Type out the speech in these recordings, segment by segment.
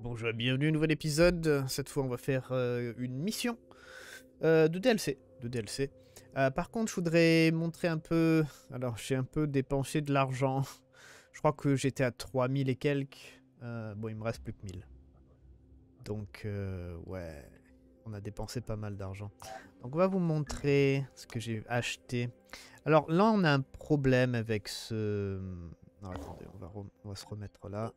Bonjour, bienvenue à un nouvel épisode. Cette fois, on va faire une mission de DLC. Par contre, je voudrais montrer un peu... Alors, j'ai un peu dépensé de l'argent. Je crois que j'étais à 3000 et quelques. Bon, il me reste plus que 1000. Donc, ouais, on a dépensé pas mal d'argent. Donc, on va vous montrer ce que j'ai acheté. Alors, là, on a un problème avec ce... Non, attendez, on va se remettre là.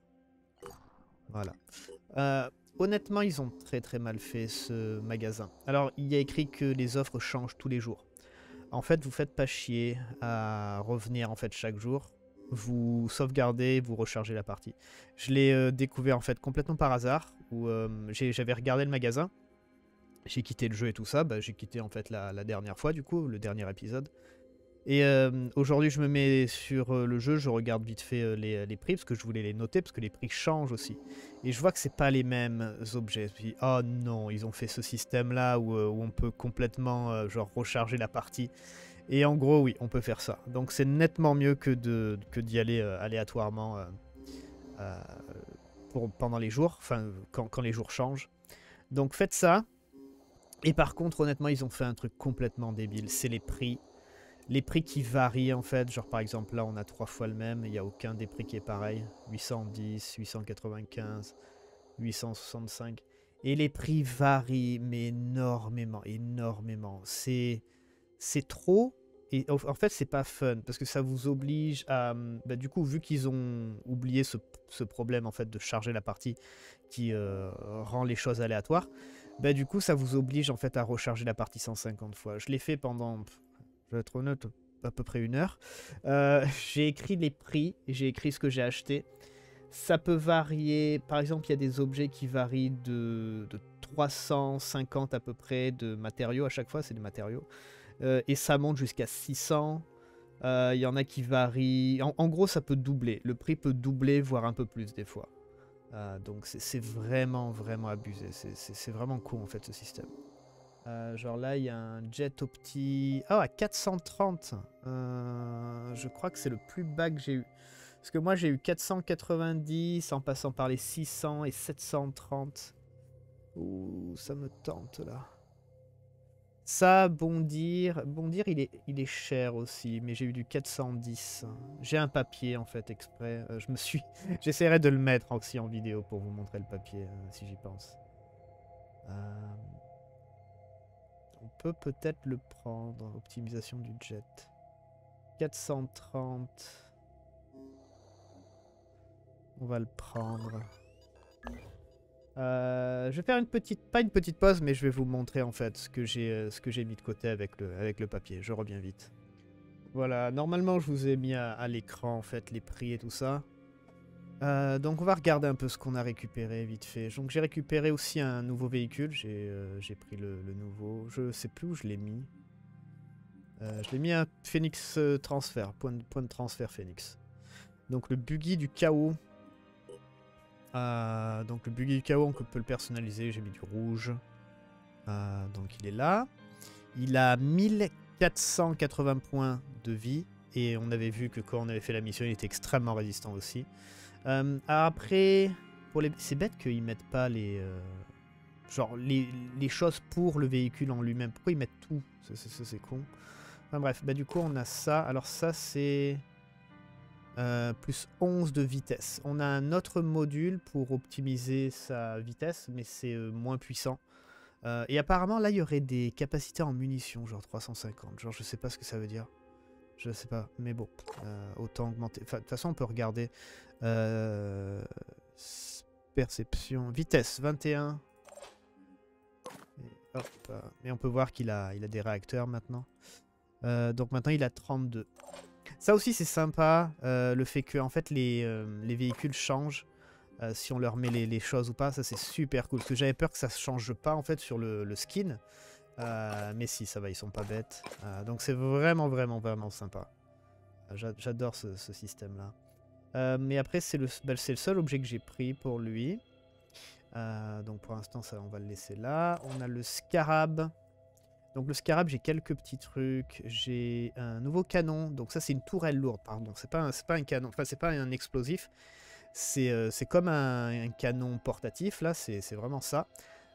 Voilà. Honnêtement, ils ont très mal fait ce magasin. Alors, il y a écrit que les offres changent tous les jours. En fait, vous faites pas chier à revenir en fait chaque jour. Vous sauvegardez, vous rechargez la partie. Je l'ai découvert en fait complètement par hasard, où j'avais regardé le magasin, j'ai quitté le jeu et tout ça. Bah, j'ai quitté en fait la dernière fois du coup, le dernier épisode. Et aujourd'hui, je me mets sur le jeu, je regarde vite fait les prix, parce que je voulais les noter, parce que les prix changent aussi. Et je vois que c'est pas les mêmes objets. Je me dis, oh non, ils ont fait ce système-là où on peut complètement genre recharger la partie. Et en gros, oui, on peut faire ça. Donc c'est nettement mieux que d'y aller aléatoirement euh, pendant les jours, enfin quand les jours changent. Donc faites ça. Et par contre, honnêtement, ils ont fait un truc complètement débile. C'est les prix. Les prix qui varient en fait, genre par exemple là on a 3 fois le même, il n'y a aucun des prix qui est pareil. 810, 895, 865. Et les prix varient mais énormément. C'est trop. Et en fait c'est pas fun parce que ça vous oblige à... Bah, du coup vu qu'ils ont oublié ce problème en fait de charger la partie qui rend les choses aléatoires, bah du coup ça vous oblige en fait à recharger la partie 150 fois. Je l'ai fait pendant... Je vais être honnête, à peu près 1 heure. J'ai écrit les prix, j'ai écrit ce que j'ai acheté. Ça peut varier, par exemple, il y a des objets qui varient de 350 à peu près de matériaux à chaque fois, c'est des matériaux. Et ça monte jusqu'à 600. Il y en a qui varient. En gros, ça peut doubler. Le prix peut doubler, voire un peu plus des fois. Donc c'est vraiment abusé. C'est vraiment cool en fait ce système. Genre là, il y a un jet opti... Oh, à 430. Je crois que c'est le plus bas que j'ai eu. Parce que moi, j'ai eu 490 en passant par les 600 et 730. Ouh, ça me tente là. Ça, bondir, il est cher aussi, mais j'ai eu du 410. J'ai un papier en fait exprès. J'essaierai de le mettre aussi en vidéo pour vous montrer le papier si j'y pense. On peut peut-être le prendre. Optimisation du jet. 430. On va le prendre. Je vais faire une petite... Pas une petite pause, mais je vais vous montrer en fait ce que j'ai mis de côté avec le papier. Je reviens vite. Voilà, normalement je vous ai mis à l'écran en fait les prix et tout ça. Donc on va regarder un peu ce qu'on a récupéré vite fait. Donc j'ai récupéré aussi un nouveau véhicule. J'ai pris le nouveau. Je sais plus où je l'ai mis. Je l'ai mis à Phoenix Transfer, point de transfert Phoenix. Donc le buggy du chaos. Donc le buggy du chaos, on peut le personnaliser. J'ai mis du rouge. Donc il est là. Il a 1480 points de vie. Et on avait vu que quand on avait fait la mission, il était extrêmement résistant aussi. Après, c'est bête qu'ils mettent pas les... genre les choses pour le véhicule en lui-même. Pourquoi ils mettent tout? C'est con. Enfin bref, bah du coup on a ça. Alors ça c'est plus 11 de vitesse. On a un autre module pour optimiser sa vitesse, mais c'est moins puissant. Et apparemment là il y aurait des capacités en munitions, genre 350. Genre je sais pas ce que ça veut dire. Je sais pas, mais bon, autant augmenter. Enfin, de toute façon on peut regarder. Perception, vitesse 21. Et hop, mais on peut voir qu'il a des réacteurs maintenant. Donc maintenant il a 32. Ça aussi c'est sympa, le fait que en fait les véhicules changent si on leur met les choses ou pas. Ça c'est super cool, parce que j'avais peur que ça ne change pas en fait sur le skin. Mais si, ça va, ils sont pas bêtes. Donc c'est vraiment sympa. J'adore ce système là. Mais après c'est le seul objet que j'ai pris pour lui. Donc pour l'instant on va le laisser là. On a le scarab. Donc le scarab, j'ai quelques petits trucs. J'ai un nouveau canon. Donc ça c'est une tourelle lourde, pardon. C'est pas un canon, enfin c'est pas un explosif. C'est comme un canon portatif, là, c'est vraiment ça.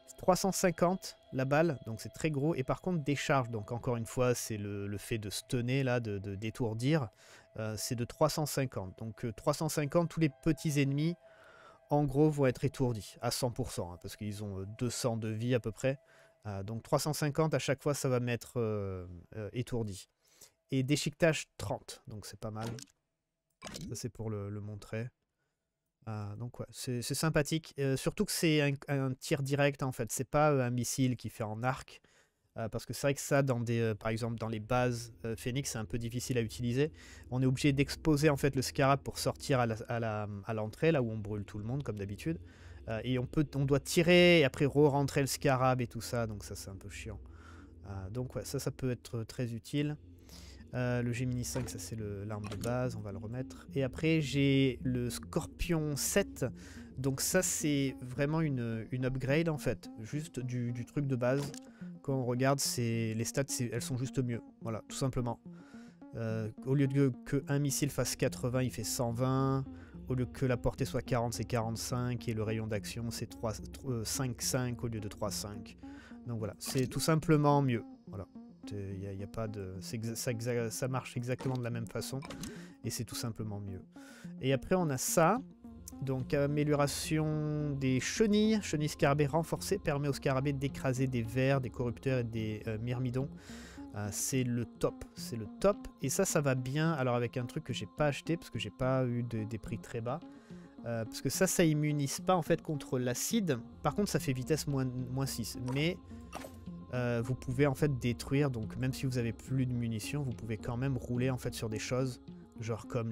350 la balle, donc c'est très gros. Et par contre, décharge, donc encore une fois, c'est le fait de stunner, là, d'étourdir. C'est de 350. Donc 350, tous les petits ennemis, en gros, vont être étourdis à 100%, hein, parce qu'ils ont 200 de vie à peu près. Donc 350, à chaque fois, ça va m'être étourdi. Et déchiquetage 30, donc c'est pas mal. Ça, c'est pour le montrer. Donc ouais, c'est sympathique. Surtout que c'est un tir direct en fait. C'est pas un missile qui fait en arc. Parce que c'est vrai que ça, par exemple dans les bases Phoenix, c'est un peu difficile à utiliser. On est obligé d'exposer en fait le scarab pour sortir à l'entrée, là où on brûle tout le monde comme d'habitude. Et on doit tirer et après re-rentrer le scarab et tout ça. Donc ça c'est un peu chiant. Donc ouais, ça peut être très utile. Le Gemini 5, ça c'est l'arme de base, on va le remettre. Et après j'ai le Scorpion 7. Donc ça c'est vraiment une upgrade en fait. Juste du truc de base. Quand on regarde, les stats, elles sont juste mieux. Voilà, tout simplement. Au lieu que un missile fasse 80, il fait 120. Au lieu que la portée soit 40, c'est 45. Et le rayon d'action, c'est 5,5 au lieu de 3,5. Donc voilà, c'est tout simplement mieux. Voilà. Y a pas de, ça marche exactement de la même façon. Et c'est tout simplement mieux. Et après, on a ça. Donc, amélioration des chenilles. Chenilles scarabées renforcées permet aux scarabées d'écraser des vers, des corrupteurs et des myrmidons. C'est le top. C'est le top. Et ça va bien. Alors, avec un truc que j'ai pas acheté parce que j'ai pas eu des prix très bas. Parce que ça immunise pas en fait contre l'acide. Par contre, ça fait vitesse moins 6. Mais vous pouvez en fait détruire. Donc, même si vous avez plus de munitions, vous pouvez quand même rouler en fait sur des choses. Genre comme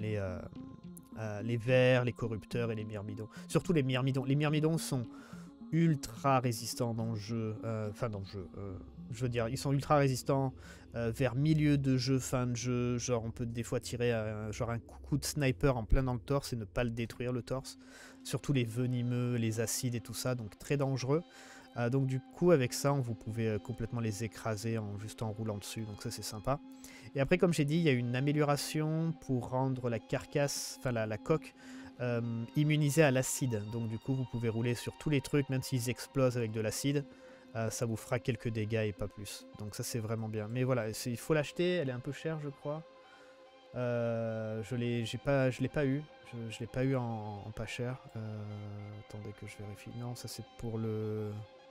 les vers, les corrupteurs et les myrmidons. Surtout les myrmidons. Les myrmidons sont ultra résistants dans le jeu. Je veux dire, ils sont ultra résistants vers milieu de jeu, fin de jeu. Genre, on peut des fois tirer genre un coup de sniper en plein dans le torse et ne pas le détruire, le torse. Surtout les venimeux, les acides et tout ça. Donc, très dangereux. Donc, du coup, avec ça, vous pouvez complètement les écraser juste en roulant dessus. Donc, ça, c'est sympa. Et après, comme j'ai dit, il y a une amélioration pour rendre la carcasse, enfin la coque, immunisée à l'acide. Donc du coup, vous pouvez rouler sur tous les trucs, même s'ils explosent avec de l'acide. Ça vous fera quelques dégâts et pas plus. Donc ça, c'est vraiment bien. Mais voilà, il faut l'acheter. Elle est un peu chère, je crois. Je l'ai pas eu. Je l'ai pas eu en pas cher. Attendez que je vérifie. Non, ça c'est pour le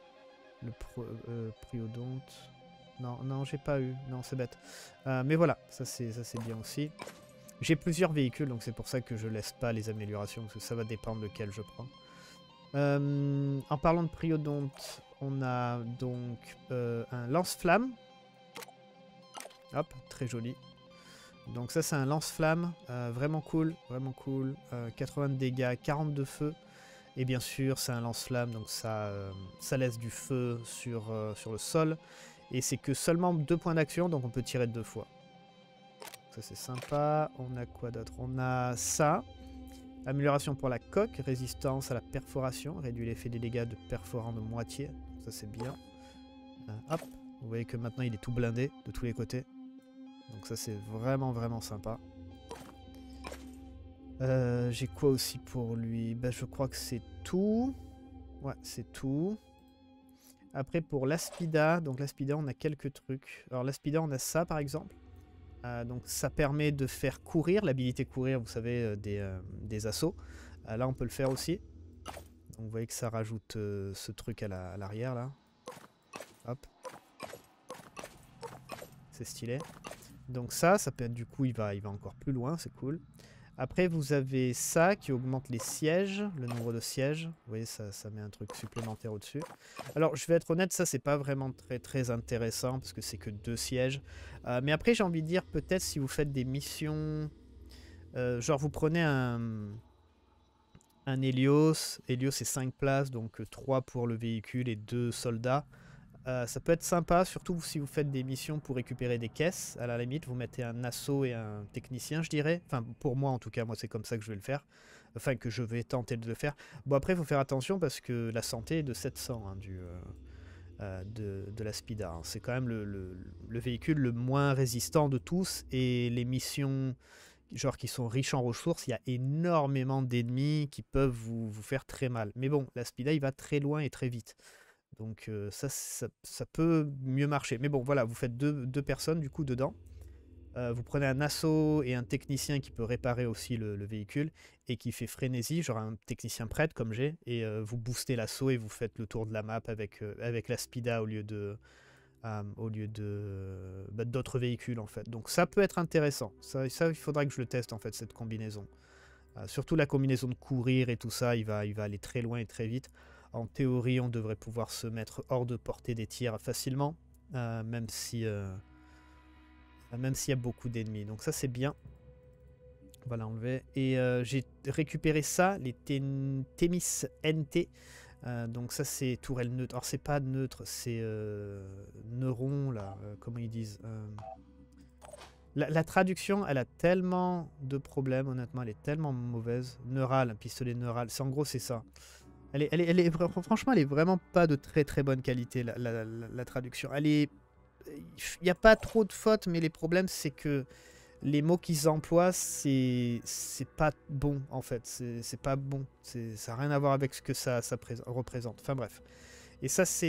Priodonte. Non, j'ai pas eu. Non, c'est bête. Mais voilà, ça c'est bien aussi. J'ai plusieurs véhicules, donc c'est pour ça que je laisse pas les améliorations, parce que ça va dépendre lequel je prends. En parlant de Priodonte, on a donc un lance-flamme. Hop, très joli. Donc ça c'est un lance-flamme, vraiment cool, 80 de dégâts, 40 de feu. Et bien sûr c'est un lance-flamme, donc ça laisse du feu sur le sol. Et c'est que seulement 2 points d'action, donc on peut tirer 2 fois. Ça c'est sympa. On a quoi d'autre? On a ça. Amélioration pour la coque, résistance à la perforation, réduit l'effet des dégâts de perforant de moitié. Ça c'est bien. Hop, vous voyez que maintenant il est tout blindé de tous les côtés. Donc ça c'est vraiment sympa. J'ai quoi aussi pour lui? Ben, je crois que c'est tout. Ouais, c'est tout. Après pour l'aspida, donc l'aspida on a quelques trucs. Alors l'aspida on a ça par exemple. Donc ça permet de faire courir, l'habilité courir, vous savez, des assauts. Là on peut le faire aussi. Donc vous voyez que ça rajoute ce truc à l'arrière là. Hop. C'est stylé. Donc ça peut être du coup il va encore plus loin, c'est cool. Après vous avez ça qui augmente les sièges, le nombre de sièges. Vous voyez ça met un truc supplémentaire au-dessus. Alors je vais être honnête, ça c'est pas vraiment très intéressant parce que c'est que 2 sièges. Mais après j'ai envie de dire peut-être si vous faites des missions, genre vous prenez un Helios. Helios c'est 5 places, donc 3 pour le véhicule et 2 soldats. Ça peut être sympa, surtout si vous faites des missions pour récupérer des caisses. À la limite, vous mettez un assaut et un technicien, je dirais. Enfin, pour moi, en tout cas, moi, c'est comme ça que je vais le faire. Enfin, que je vais tenter de le faire. Bon, après, il faut faire attention parce que la santé est de 700 hein, de la Spida. Hein. C'est quand même le véhicule le moins résistant de tous. Et les missions genre qui sont riches en ressources, il y a énormément d'ennemis qui peuvent vous faire très mal. Mais bon, l'Aspida, il va très loin et très vite. Donc ça peut mieux marcher. Mais bon, voilà, vous faites deux personnes du coup dedans. Vous prenez un assaut et un technicien qui peut réparer aussi le véhicule et qui fait frénésie, genre un technicien prêtre comme j'ai, et vous boostez l'assaut et vous faites le tour de la map avec l'Aspida au lieu de d'autres véhicules en fait. Donc ça peut être intéressant. Ça, il faudra que je le teste en fait, cette combinaison. Surtout la combinaison de courir et tout ça, il va aller très loin et très vite. En théorie, on devrait pouvoir se mettre hors de portée des tirs facilement, même s'il y a beaucoup d'ennemis. Donc ça c'est bien. On va l'enlever. Et j'ai récupéré ça, les Thémis NT. Donc ça c'est tourelle neutre. Alors c'est pas neutre, c'est neuron là, comment ils disent. La traduction, elle a tellement de problèmes, honnêtement, elle est tellement mauvaise. Neural, un pistolet neural, en gros c'est ça. Franchement, elle est vraiment pas de très très bonne qualité, la traduction. Il n'y a pas trop de fautes, mais les problèmes c'est que les mots qu'ils emploient, c'est pas bon en fait, c'est pas bon, ça n'a rien à voir avec ce que ça représente. Enfin bref. Et ça c'est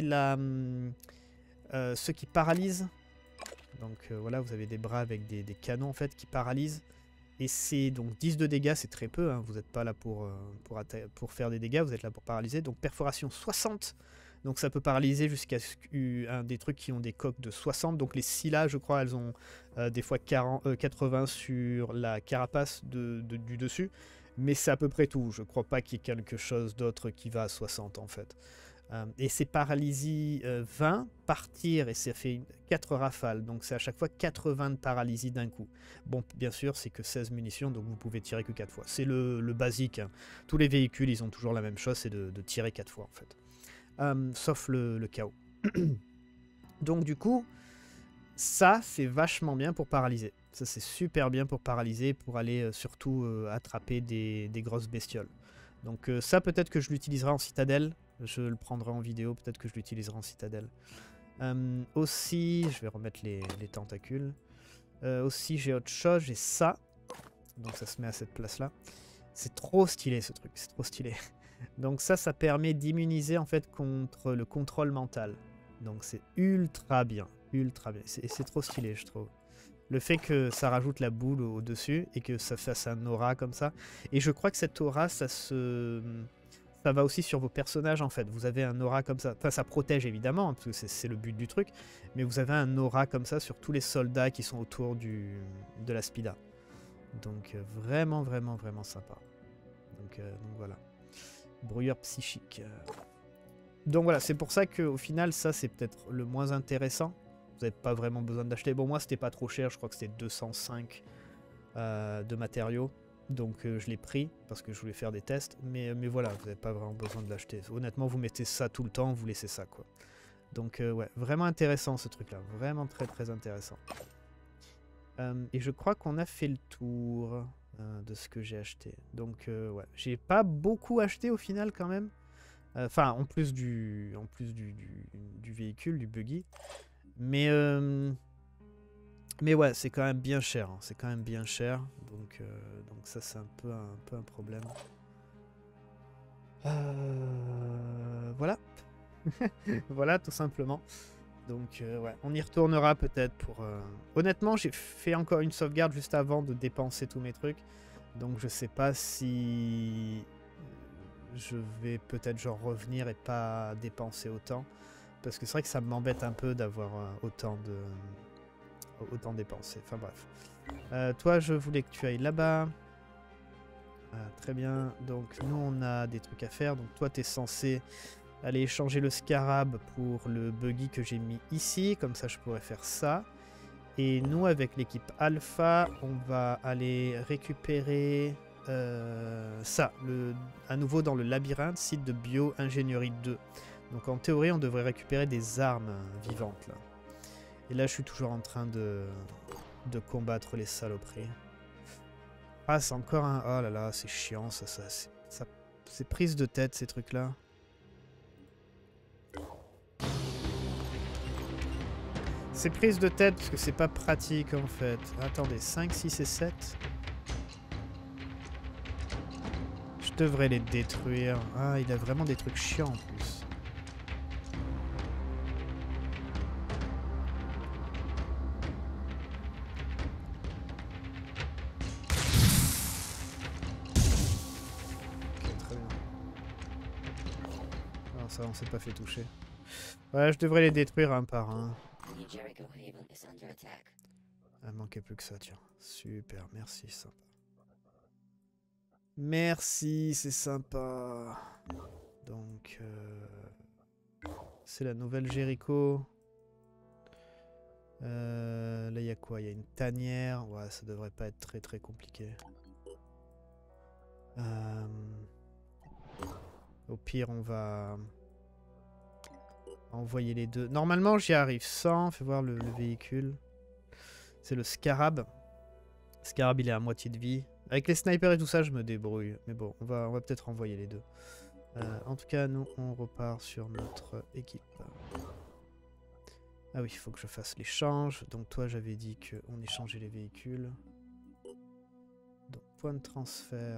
ceux qui paralysent. Donc voilà, vous avez des bras avec des canons en fait qui paralysent. Et c'est donc 10 de dégâts, c'est très peu, hein. Vous n'êtes pas là pour faire des dégâts, vous êtes là pour paralyser. Donc perforation 60, donc ça peut paralyser jusqu'à des trucs qui ont des coques de 60. Donc les Scylla, je crois, elles ont des fois 80 sur la carapace du dessus. Mais c'est à peu près tout, je crois pas qu'il y ait quelque chose d'autre qui va à 60 en fait. Et c'est paralysie 20, partir, et ça fait 4 rafales, donc c'est à chaque fois 80 de paralysie d'un coup. Bon, bien sûr, c'est que 16 munitions, donc vous pouvez tirer que 4 fois. C'est le basique, hein. Tous les véhicules, ils ont toujours la même chose, c'est de tirer 4 fois en fait. Sauf le chaos. Donc du coup, ça c'est vachement bien pour paralyser. Ça c'est super bien pour paralyser, pour aller surtout attraper des grosses bestioles. Donc ça peut-être que je l'utiliserai en citadelle. Je le prendrai en vidéo, peut-être que je l'utiliserai en citadelle. Aussi, je vais remettre les tentacules. Aussi, j'ai autre chose, j'ai ça. Donc ça se met à cette place-là. C'est trop stylé ce truc, c'est trop stylé. Donc ça permet d'immuniser en fait contre le contrôle mental. Donc c'est ultra bien, ultra bien. Et c'est trop stylé, je trouve. Le fait que ça rajoute la boule au-dessus et que ça fasse un aura comme ça. Et je crois que cette aura, ça va aussi sur vos personnages en fait. Vous avez un aura comme ça. Enfin, ça protège évidemment, hein, parce que c'est le but du truc. Mais vous avez un aura comme ça sur tous les soldats qui sont autour de la Spida. Donc vraiment, vraiment, vraiment sympa. Donc voilà. Brouilleur psychique. Donc voilà, c'est pour ça qu'au final, ça c'est peut-être le moins intéressant. Vous n'avez pas vraiment besoin d'acheter. Bon, moi c'était pas trop cher, je crois que c'était 205 de matériaux. Donc je l'ai pris parce que je voulais faire des tests. Mais voilà, vous n'avez pas vraiment besoin de l'acheter. Honnêtement, vous mettez ça tout le temps, vous laissez ça quoi. Donc ouais, vraiment intéressant ce truc là. Vraiment très très intéressant. Et je crois qu'on a fait le tour de ce que j'ai acheté. Donc ouais, j'ai pas beaucoup acheté au final quand même. Enfin, en plus du véhicule, du buggy. Mais ouais, c'est quand même bien cher. Hein. C'est quand même bien cher. Donc ça, c'est un peu un problème. Voilà. Voilà, tout simplement. Donc ouais, on y retournera peut-être pour... Honnêtement, j'ai fait encore une sauvegarde juste avant de dépenser tous mes trucs. Donc je sais pas si... je vais peut-être genre revenir et pas dépenser autant. Parce que c'est vrai que ça m'embête un peu d'avoir autant dépensé. Enfin bref. Toi, je voulais que tu ailles là-bas. Très bien. Donc nous, on a des trucs à faire. Donc toi, tu es censé aller échanger le scarab pour le buggy que j'ai mis ici. Comme ça, je pourrais faire ça. Et nous, avec l'équipe Alpha, on va aller récupérer ça. À nouveau dans le labyrinthe, site de bio-ingénierie 2. Donc en théorie, on devrait récupérer des armes vivantes là. Et là, je suis toujours en train de combattre les saloperies. Ah, c'est encore un... Oh là là, c'est chiant ça c'est prise de tête ces trucs là. C'est prise de tête parce que c'est pas pratique en fait. Attendez, 5, 6 et 7. devrais les détruire. Ah, il a vraiment des trucs chiants en plus. Ok, très bien. Non, ça, on s'est pas fait toucher. Ouais, je devrais les détruire un par un. Il manquait plus que ça, tiens. Super, merci, sympa. Merci, c'est sympa. Donc, c'est la nouvelle Jéricho. Là, il y a quoi? Il y a une tanière. Ouais, ça devrait pas être très très compliqué. Au pire, on va envoyer les deux. Normalement, j'y arrive sans. Fais voir le véhicule. C'est le Scarab. Scarab, il est à moitié de vie. Avec les snipers et tout ça, je me débrouille. Mais bon, on va peut-être envoyer les deux. En tout cas, nous, on repart sur notre équipe. Ah oui, il faut que je fasse l'échange. Donc toi, j'avais dit qu'on échangeait les véhicules. Donc, point de transfert.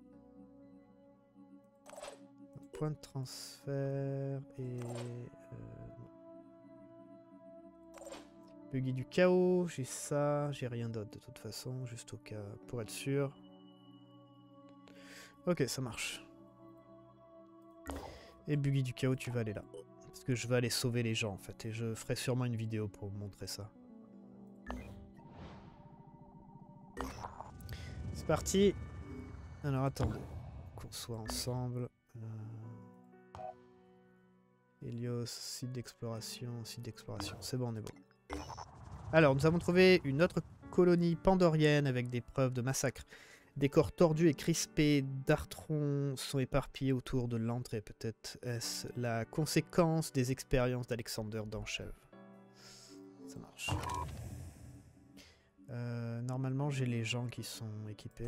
Point de transfert et... Buggy du chaos, j'ai ça, j'ai rien d'autre de toute façon, juste au cas pour être sûr. Ok, ça marche. Et Buggy du chaos, tu vas aller là. Parce que je vais aller sauver les gens en fait, et je ferai sûrement une vidéo pour vous montrer ça. C'est parti. Alors attendez, qu'on soit ensemble. Helios, site d'exploration, c'est bon, on est bon. Alors, nous avons trouvé une autre colonie pandorienne avec des preuves de massacre. Des corps tordus et crispés d'Artron sont éparpillés autour de l'entrée. Peut-être est-ce la conséquence des expériences d'Alexander d'Anchèvre. Ça marche. Normalement, j'ai les gens qui sont équipés.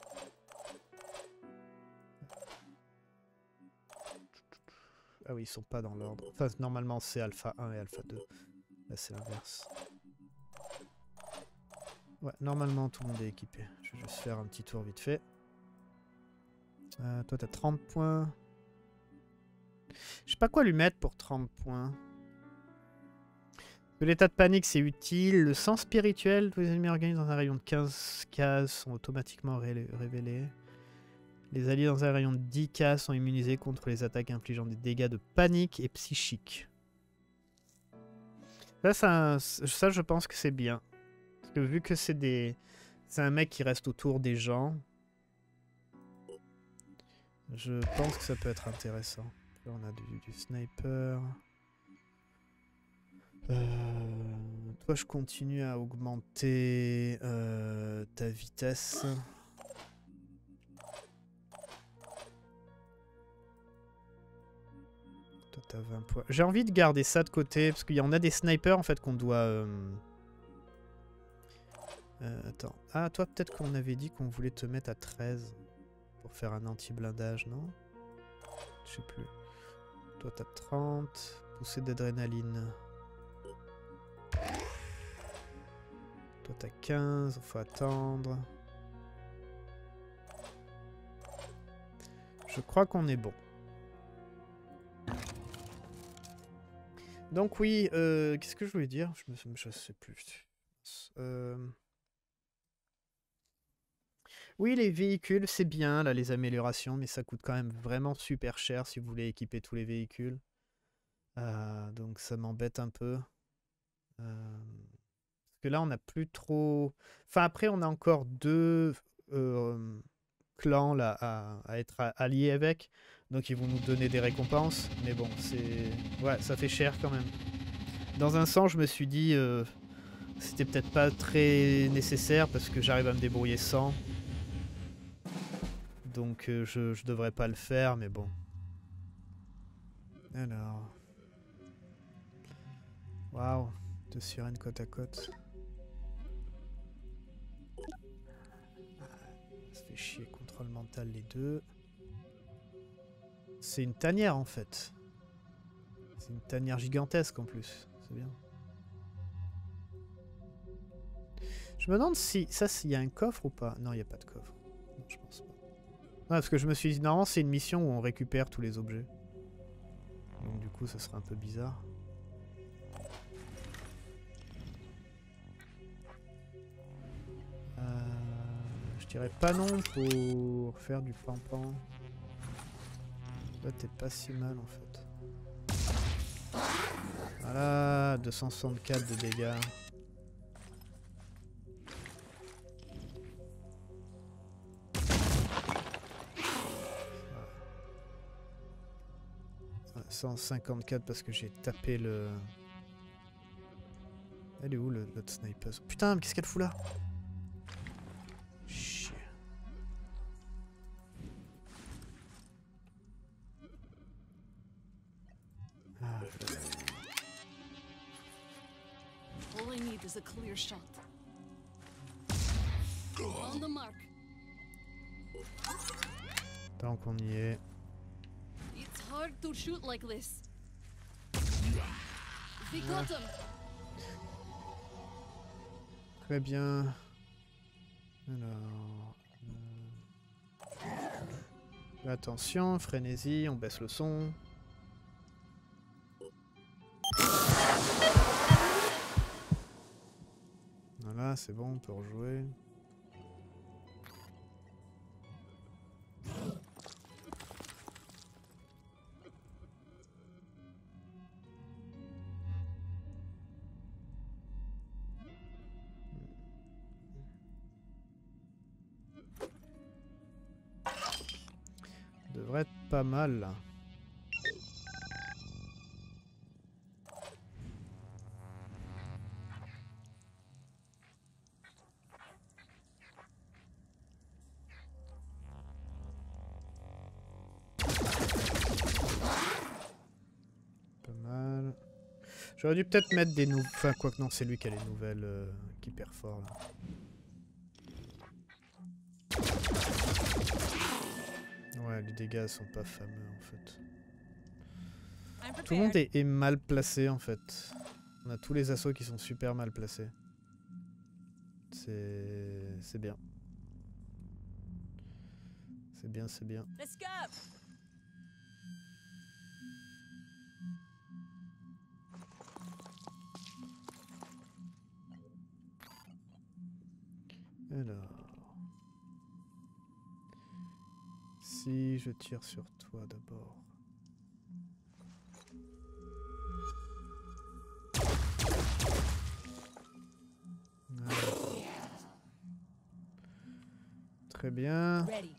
Ah oui, ils sont pas dans l'ordre. Enfin, normalement, c'est Alpha 1 et Alpha 2. Là, c'est l'inverse. Ouais, normalement, tout le monde est équipé. Je vais juste faire un petit tour vite fait. Toi, t'as 30 points. Je sais pas quoi lui mettre pour 30 points. L'état de panique, c'est utile. Le sang spirituel, tous les ennemis organisés dans un rayon de 15 cases sont automatiquement révélés. Les alliés dans un rayon de 10 cases sont immunisés contre les attaques infligeant des dégâts de panique et psychiques. Là, ça je pense que c'est bien. Parce que vu que c'est un mec qui reste autour des gens, je pense que ça peut être intéressant. Là, on a du sniper. Toi, je continue à augmenter ta vitesse. Toi, t'as 20 points. J'ai envie de garder ça de côté, parce qu'il y en a des snipers, en fait, qu'on doit... attends. Ah, toi, peut-être qu'on avait dit qu'on voulait te mettre à 13 pour faire un anti-blindage, non? Je sais plus. Toi, t'as 30. Poussée d'adrénaline. Toi, t'as 15. Faut attendre. Je crois qu'on est bon. Donc oui, qu'est-ce que je voulais dire? Je sais plus. Oui, les véhicules, c'est bien, là, les améliorations, mais ça coûte quand même vraiment super cher si vous voulez équiper tous les véhicules. Donc ça m'embête un peu. Parce que là, on n'a plus trop... Enfin, après, on a encore deux clans là, à être alliés avec. Donc ils vont nous donner des récompenses. Mais bon, c'est... Ouais, ça fait cher quand même. Dans un sens, je me suis dit... c'était peut-être pas très nécessaire parce que j'arrive à me débrouiller sans. Donc je devrais pas le faire, mais bon. Alors... Waouh, 2 sirènes côte à côte. Ça fait chier, contrôle mental les deux. C'est une tanière en fait. C'est une tanière gigantesque en plus. C'est bien. Je me demande si ça, s'il y a un coffre ou pas. Non, il n'y a pas de coffre. Non, je pense pas. parce que je me suis dit, normalement c'est une mission où on récupère tous les objets. Donc du coup ça serait un peu bizarre. Je dirais pas non pour faire du pampan. Là t'es pas si mal en fait. Voilà, 264 de dégâts. Ouais, 154 parce que j'ai tapé le... Elle est où l'autre sniper? Putain, mais qu'est-ce qu'elle fout là? Chier. Ah, All I need is a clear shot. On the mark. tant qu'on y est. It's hard to shoot like this. They got him. Très bien. Alors... attention, frénésie, on baisse le son. Voilà, c'est bon, on peut rejouer. Devrait être pas mal là. Pas mal. J'aurais dû peut-être mettre des nouveaux... Enfin, quoi que non, c'est lui qui a les nouvelles qui perd fort là. Ouais, les dégâts sont pas fameux en fait. Tout le monde est mal placé en fait. On a tous les assauts qui sont super mal placés. C'est bien. C'est bien, c'est bien. Let's go. Alors... Si je tire sur toi d'abord. Très bien. Ready.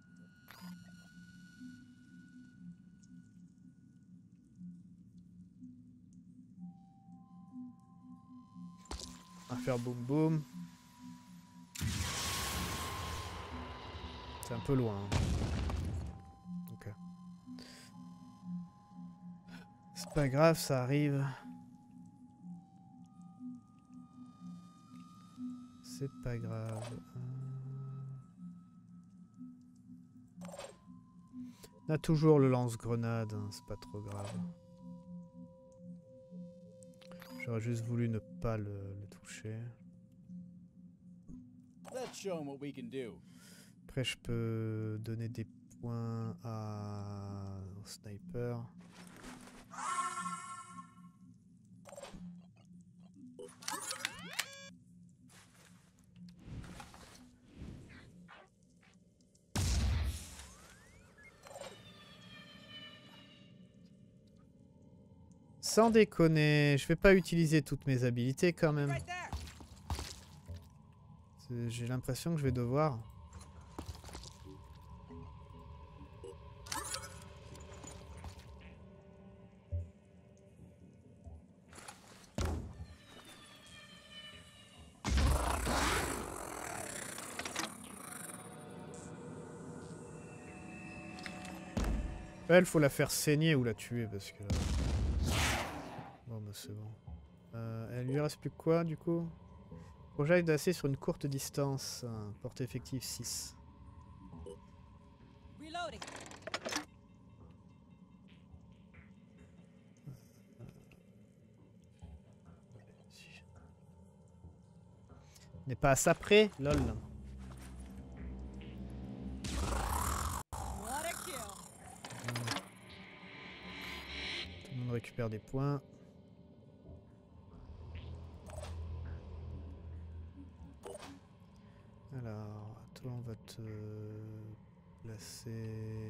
On va faire boum boum. C'est un peu loin. Hein. Ok. C'est pas grave, ça arrive. C'est pas grave. On a toujours le lance-grenade, hein, c'est pas trop grave. J'aurais juste voulu ne pas le toucher. Après, je peux donner des points au sniper. Sans déconner, je vais pas utiliser toutes mes habilités quand même. J'ai l'impression que je vais devoir. Elle, faut la faire saigner ou la tuer parce que... Bon bah c'est bon. Elle lui reste plus que quoi du coup? Projectile d'acier sur une courte distance. Portée effective 6. Reloading. N'est pas à ça près, lol. récupère des points. Alors, toi on va te placer...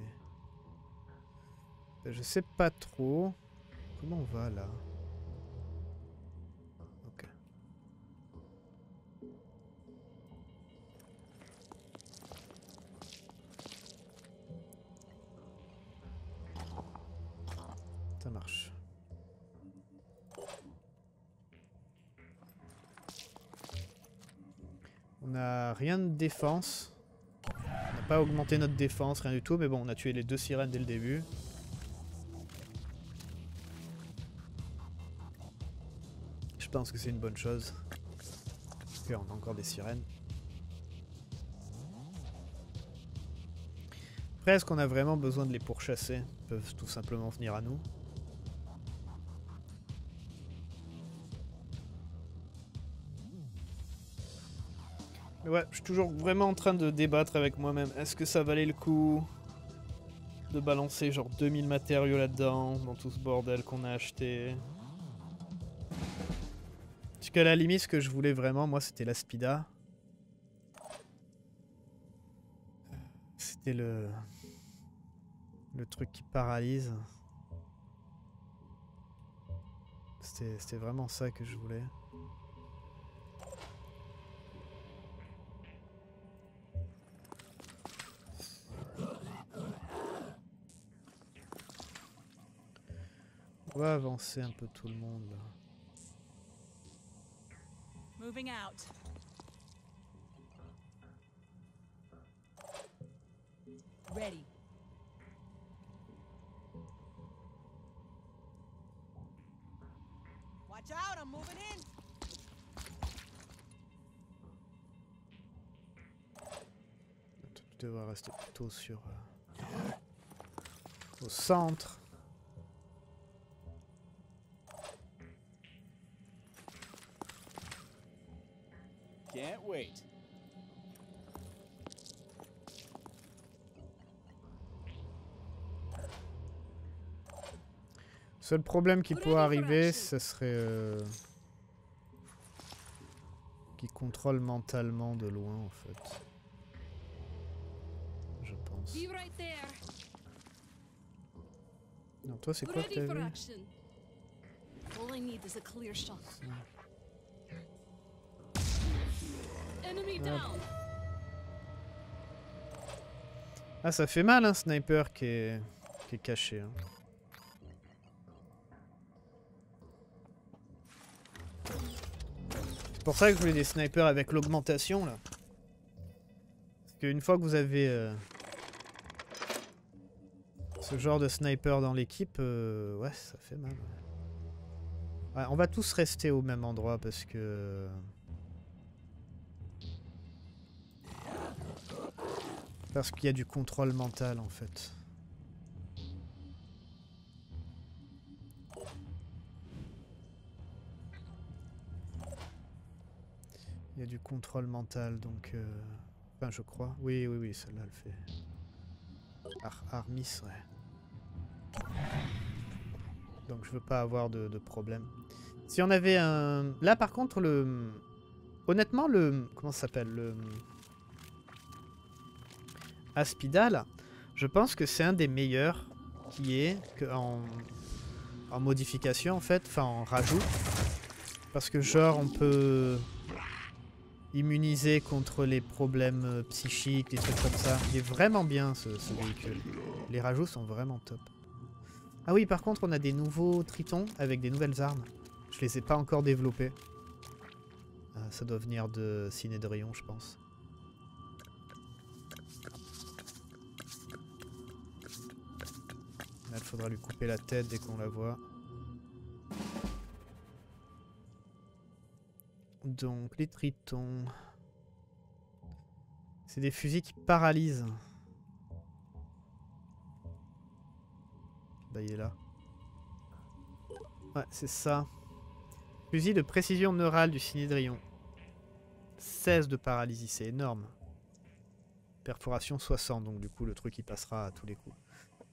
Je sais pas trop. Comment on va là? Ok. Ça marche. On n'a rien de défense. On n'a pas augmenté notre défense, rien du tout. Mais bon, on a tué les 2 sirènes dès le début. Je pense que c'est une bonne chose. Et on a encore des sirènes. Après, est-ce qu'on a vraiment besoin de les pourchasser? Ils peuvent tout simplement venir à nous. Mais ouais, je suis toujours vraiment en train de débattre avec moi-même. Est-ce que ça valait le coup de balancer genre 2000 matériaux là-dedans, dans tout ce bordel qu'on a acheté? Parce qu'à la limite, ce que je voulais vraiment, moi, c'était la Spida. C'était le truc qui paralyse. C'était vraiment ça que je voulais. On va avancer un peu tout le monde là. Moving out. Ready. Watch out, I'm moving in. Tu devrais rester plutôt sur au centre. Can't wait. Seul problème qui pourrait arriver, ce serait qu'ils contrôlent mentalement de loin en fait. Je pense. Be right there. Non, toi c'est quoi que Ready t'as for vu? action. All I need is a clear shot. Enemy down. Ah, ça fait mal un sniper qui est caché. Hein. C'est pour ça que je voulais des snipers avec l'augmentation là. Parce qu'une fois que vous avez ce genre de sniper dans l'équipe, ouais, ça fait mal. Ouais, on va tous rester au même endroit parce que... Parce qu'il y a du contrôle mental en fait. Il y a du contrôle mental donc... Enfin je crois. Oui, oui, oui, celle-là elle fait... Armis, ouais. Donc je veux pas avoir de problème. Si on avait un... Là par contre le... Honnêtement le... Comment ça s'appelle? Le... Aspida là, je pense que c'est un des meilleurs qui est en modification en fait, enfin en rajout. Parce que genre on peut immuniser contre les problèmes psychiques, des trucs comme ça. Il est vraiment bien ce véhicule. Les rajouts sont vraiment top. Ah oui, par contre on a des nouveaux tritons avec des nouvelles armes. Je les ai pas encore développés. Ça doit venir de Cinédrion je pense. Là, il faudra lui couper la tête dès qu'on la voit. Donc, les tritons. C'est des fusils qui paralysent. Bah, il est là. Ouais, c'est ça. Fusil de précision neurale du Cinédrion. 16 de paralysie, c'est énorme. Perforation 60, donc du coup, le truc il passera à tous les coups.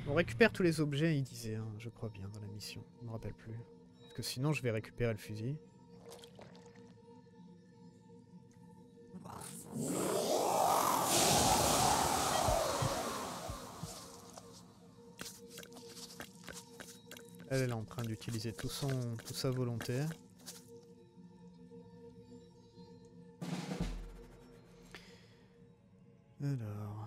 On récupère tous les objets, il disait, hein, je crois bien, dans la mission. Je me rappelle plus. Parce que sinon, je vais récupérer le fusil. Elle est en train d'utiliser toute sa volonté. Alors...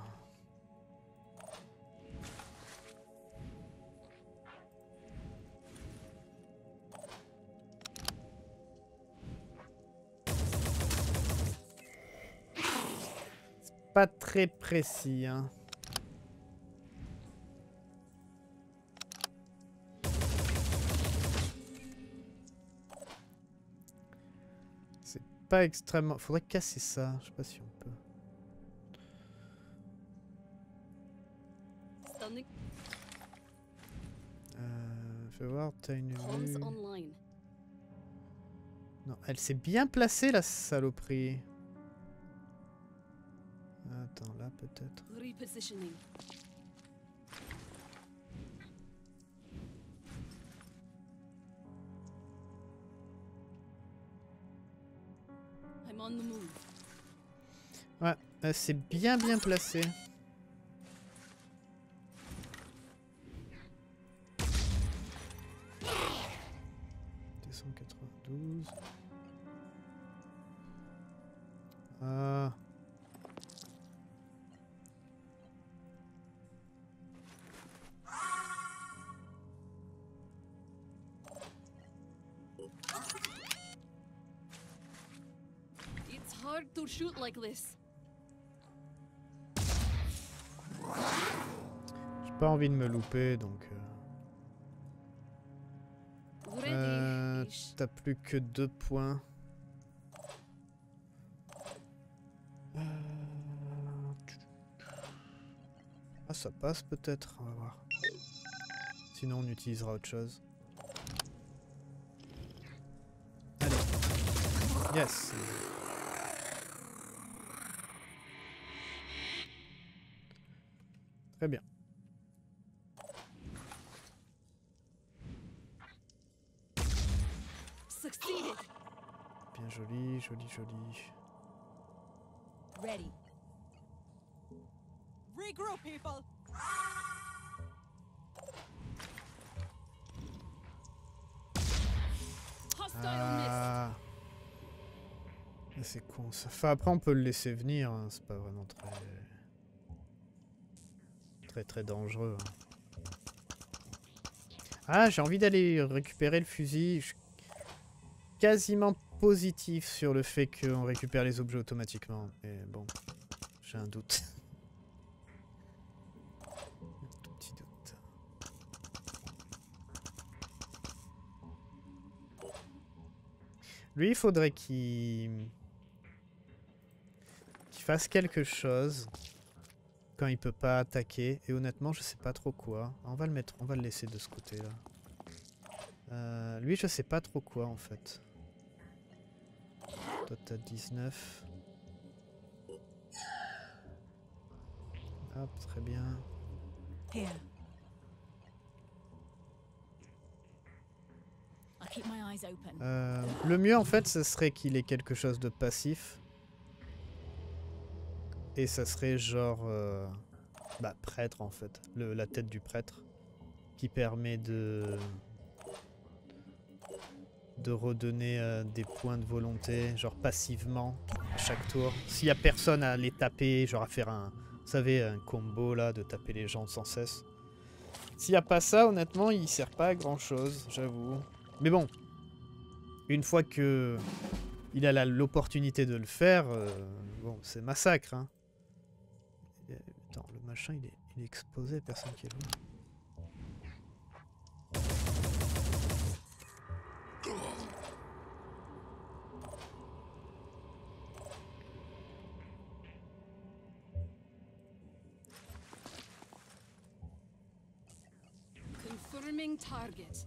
Pas très précis, hein. C'est pas extrêmement... Faudrait casser ça, je sais pas si on peut. Stunning Fais voir, t'as une comms vue... online. Non, elle s'est bien placée, la saloperie. Attends, là, peut-être. Repositioning. I'm on the move. Ouais, elle s'est bien placée. ...292... Ah... It's hard to shoot like this. J'ai pas envie de me louper, donc... Ready-ish. T'as plus que 2 points. Ah, ça passe peut-être, on va voir. Sinon, on utilisera autre chose. Allez. Yes. Très bien. Succeeded. Bien joli, joli, joli. Ready. Regroup, people. Hostile missed. Ah. C'est con ça. Enfin, après, on peut le laisser venir. Hein. C'est pas vraiment très dangereux. Hein. Ah, j'ai envie d'aller récupérer le fusil. Je suis quasiment positif sur le fait qu'on récupère les objets automatiquement. Mais bon, j'ai un doute. Un tout petit doute. Lui, il faudrait qu'il fasse quelque chose quand il peut pas attaquer. Et honnêtement, je sais pas trop quoi. On va le mettre, on va le laisser de ce côté-là. Lui, je sais pas trop quoi en fait. Toi, t'as 19. Hop, très bien. Here. I'll keep my eyes open. Le mieux en fait, ce serait qu'il ait quelque chose de passif. Et ça serait genre... bah, prêtre en fait. La tête du prêtre. Qui permet de redonner des points de volonté, genre passivement, à chaque tour. S'il y a personne à les taper, genre à faire un... Vous savez, un combo là, de taper les gens sans cesse. S'il n'y a pas ça, honnêtement, il sert pas à grand chose, j'avoue. Mais bon, une fois que il a l'opportunité de le faire, bon, c'est massacre. Hein. Attends, le machin, il est exposé, personne qui est là. Confirming target.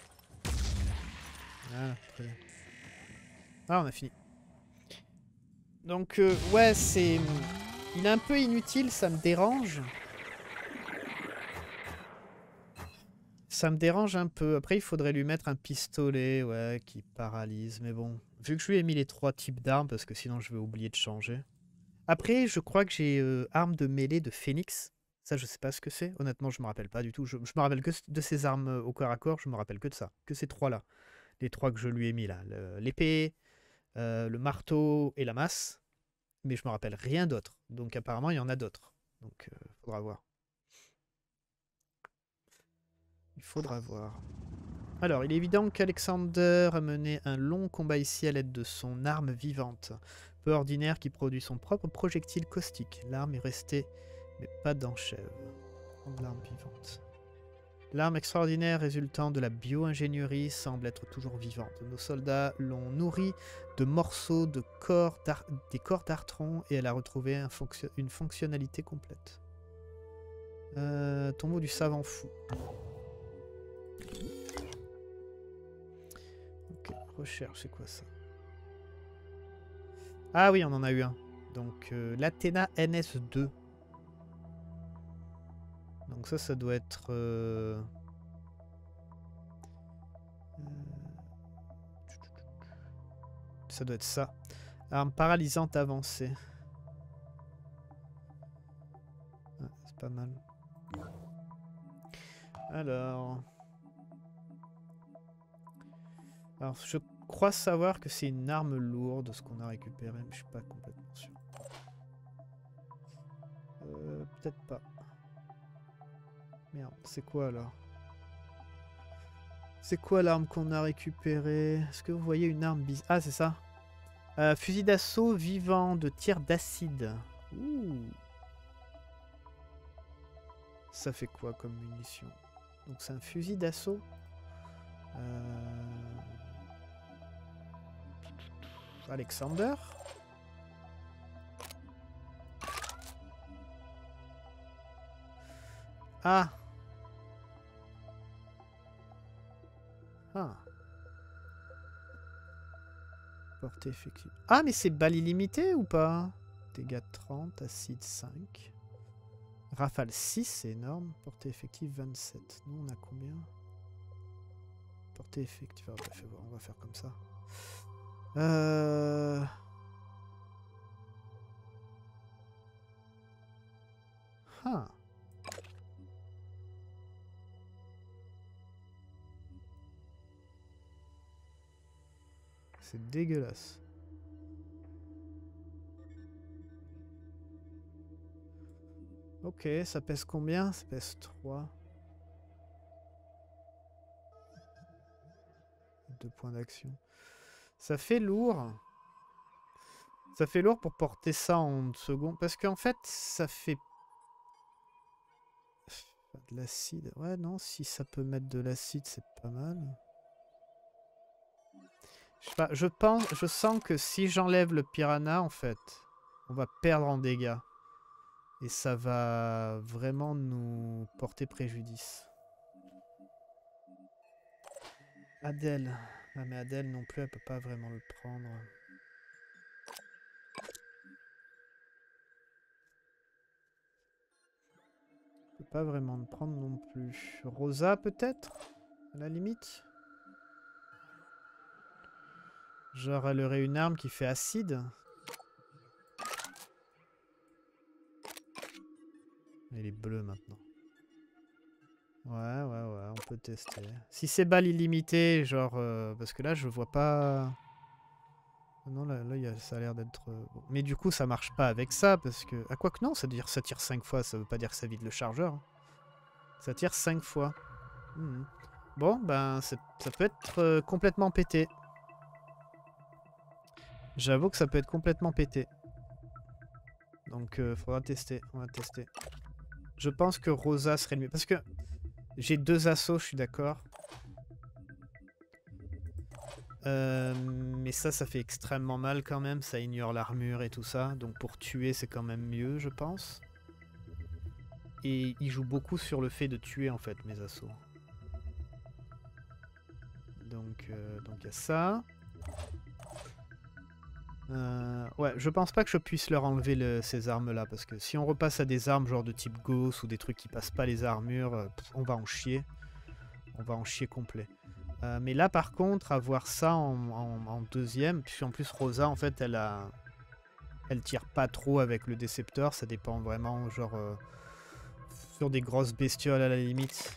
Ah, très bien. Ah, on a fini. Donc, ouais, c'est... Il est un peu inutile, ça me dérange. Ça me dérange un peu. Après, il faudrait lui mettre un pistolet, ouais, qui paralyse. Mais bon, vu que je lui ai mis les 3 types d'armes, parce que sinon je vais oublier de changer. Après, je crois que j'ai arme de mêlée de Phoenix. Ça, je sais pas ce que c'est. Honnêtement, je me rappelle pas du tout. Je me rappelle que de ces armes au corps à corps. Je me rappelle que de ça. Que ces 3-là. Les 3 que je lui ai mis là. L'épée, le marteau et la masse. Mais je me rappelle rien d'autre. Donc apparemment, il y en a d'autres. Donc, faudra voir. Il faudra voir. Alors, il est évident qu'Alexander a mené un long combat ici à l'aide de son arme vivante, peu ordinaire qui produit son propre projectile caustique. L'arme est restée, mais pas d'enchèvre. L'arme vivante. L'arme extraordinaire résultant de la bio-ingénierie semble être toujours vivante. Nos soldats l'ont nourrie de morceaux de des corps d'Artron et elle a retrouvé une fonctionnalité complète. Tombeau du savant fou. Ok, recherche, c'est quoi ça? Ah oui, on en a eu un. Donc, l'Athéna NS2. Donc ça doit être... ça doit être ça. Arme paralysante avancée. Ah, c'est pas mal. Alors, je crois savoir que c'est une arme lourde, ce qu'on a récupéré, mais je suis pas complètement sûr. Peut-être pas. Merde, c'est quoi alors? C'est quoi l'arme qu'on a récupérée? Est-ce que vous voyez une arme bizarre? Ah, c'est ça. Fusil d'assaut vivant de tir d'acide. Ouh. Ça fait quoi comme munition? Donc c'est un fusil d'assaut. Alexander. Ah. Ah. Portée effective. Ah, mais c'est balle illimitée ou pas? Dégâts 30, acide 5. Rafale 6, c'est énorme. Portée effective 27. Nous, on a combien? Portée effective. Ah, bref, on va faire comme ça. Ah. C'est dégueulasse. Ok, ça pèse combien? Ça pèse 3. 2 points d'action. Ça fait lourd. Ça fait lourd pour porter ça en seconde. Parce qu'en fait, ça fait... de l'acide. Ouais, non, si ça peut mettre de l'acide, c'est pas mal. Je sais pas, je sens que si j'enlève le piranha, en fait, on va perdre en dégâts. Et ça va vraiment nous porter préjudice. Adèle. Ah mais Adèle non plus, elle peut pas vraiment le prendre. Elle peut pas vraiment le prendre non plus. Rosa peut-être? À la limite? Genre elle aurait une arme qui fait acide? Elle est bleue maintenant. Ouais, on peut tester. Si c'est balle illimitée, genre... parce que là, je vois pas... Non, là ça a l'air d'être... Bon. Mais du coup, ça marche pas avec ça, parce que... Ah, quoi que non, ça veut dire ça tire 5 fois, ça veut pas dire que ça vide le chargeur. Ça tire 5 fois. Bon, ben, ça peut être complètement pété. J'avoue que ça peut être complètement pété. Donc, faudra tester. On va tester. Je pense que Rosa serait le mieux. Parce que j'ai 2 assauts, je suis d'accord. Mais ça fait extrêmement mal quand même. Ça ignore l'armure et tout ça. Donc pour tuer, c'est quand même mieux, je pense. Et il joue beaucoup sur le fait de tuer, en fait, mes assauts. Donc il y a ça. Ouais, je pense pas que je puisse leur enlever ces armes-là. Parce que si on repasse à des armes genre de type Gauss ou des trucs qui passent pas les armures, on va en chier. On va en chier complet. Mais là, par contre, avoir ça en deuxième, puisqu'en plus, Rosa, en fait, elle tire pas trop avec le décepteur. Ça dépend vraiment, genre, sur des grosses bestioles à la limite.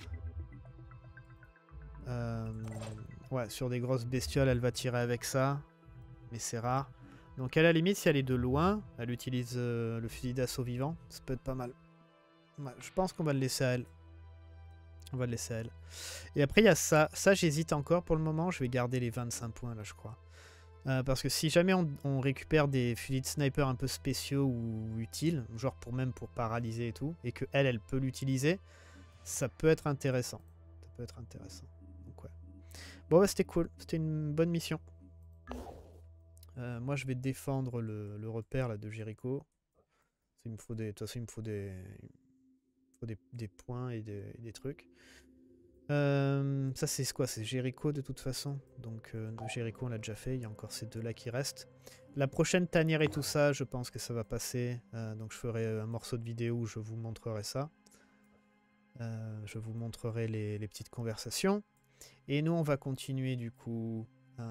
Ouais, sur des grosses bestioles, elle va tirer avec ça. Mais c'est rare. Donc à la limite, si elle est de loin, elle utilise le fusil d'assaut vivant. Ça peut être pas mal. Ouais, je pense qu'on va le laisser à elle. On va le laisser à elle. Et après, il y a ça. Ça, j'hésite encore pour le moment. Je vais garder les 25 points, là, je crois. Parce que si jamais on récupère des fusils de sniper un peu spéciaux ou utiles, genre même pour paralyser et tout, et que elle peut l'utiliser, ça peut être intéressant. Ça peut être intéressant. Donc ouais. Bon, bah, c'était cool. C'était une bonne mission. Moi, je vais défendre le repère là, de Jericho. De toute façon, il me faut des points et des trucs. Ça, c'est quoi? C'est Jericho de toute façon. Donc, Jericho, on l'a déjà fait. Il y a encore ces deux-là qui restent. La prochaine tanière et tout ça, je pense que ça va passer. Donc, je ferai un morceau de vidéo où je vous montrerai ça. Je vous montrerai les petites conversations. Et nous, on va continuer du coup...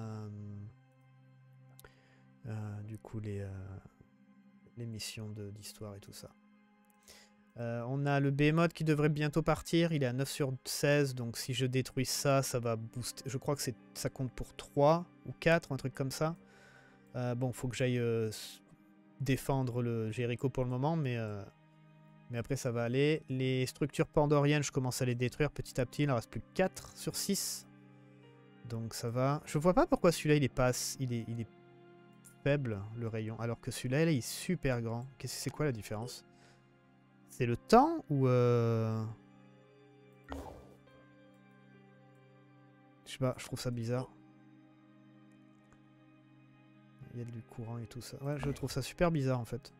les missions d'histoire et tout ça. On a le Behemoth qui devrait bientôt partir. Il est à 9 sur 16. Donc si je détruis ça, ça va booster. Je crois que ça compte pour 3 ou 4, un truc comme ça. Bon, faut que j'aille défendre le Jericho pour le moment. Mais après, ça va aller. Les structures pandoriennes, je commence à les détruire petit à petit. Il en reste plus que 4 sur 6. Donc ça va. Je vois pas pourquoi celui-là, il est faible, le rayon. Alors que celui-là, il est super grand. C'est quoi la différence? C'est le temps ou... Je sais pas, je trouve ça bizarre. Il y a du courant et tout ça. Ouais, je trouve ça super bizarre en fait.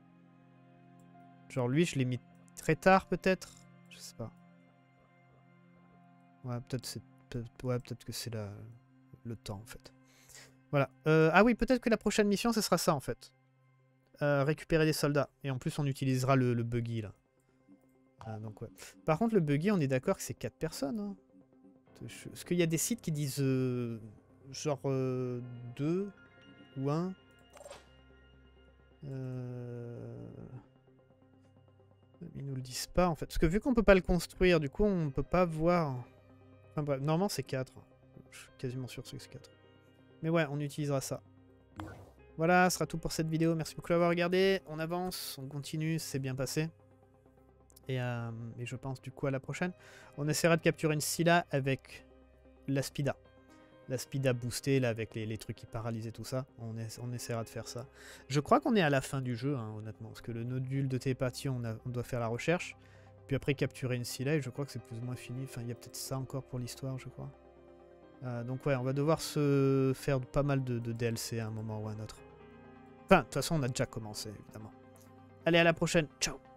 Genre lui, je l'ai mis très tard peut-être. Je sais pas. Ouais, peut-être que c'est le temps en fait. Voilà. Ah oui, peut-être que la prochaine mission, ce sera ça en fait. Récupérer des soldats. Et en plus, on utilisera le buggy là. Donc ouais. Par contre, le buggy, on est d'accord que c'est 4 personnes. Hein. Est-ce qu'il y a des sites qui disent genre 2 ou 1 Ils nous le disent pas en fait. Parce que vu qu'on peut pas le construire, du coup, on peut pas voir. Enfin bref, normalement c'est 4. Je suis quasiment sûr que c'est 4. Mais ouais, on utilisera ça. Voilà, ce sera tout pour cette vidéo. Merci beaucoup d'avoir regardé. On avance, on continue, c'est bien passé. Et je pense du coup à la prochaine. On essaiera de capturer une Scylla avec la Spida. La Spida boostée là, avec les trucs qui paralysent et tout ça. On essaiera de faire ça. Je crois qu'on est à la fin du jeu, hein, honnêtement. Parce que le nodule de télépathie, on doit faire la recherche. Puis après capturer une Scylla, et je crois que c'est plus ou moins fini. Enfin, il y a peut-être ça encore pour l'histoire, je crois. Donc ouais, on va devoir se faire pas mal de DLC à un moment ou à un autre. Enfin, de toute façon, on a déjà commencé, évidemment. Allez, à la prochaine. Ciao!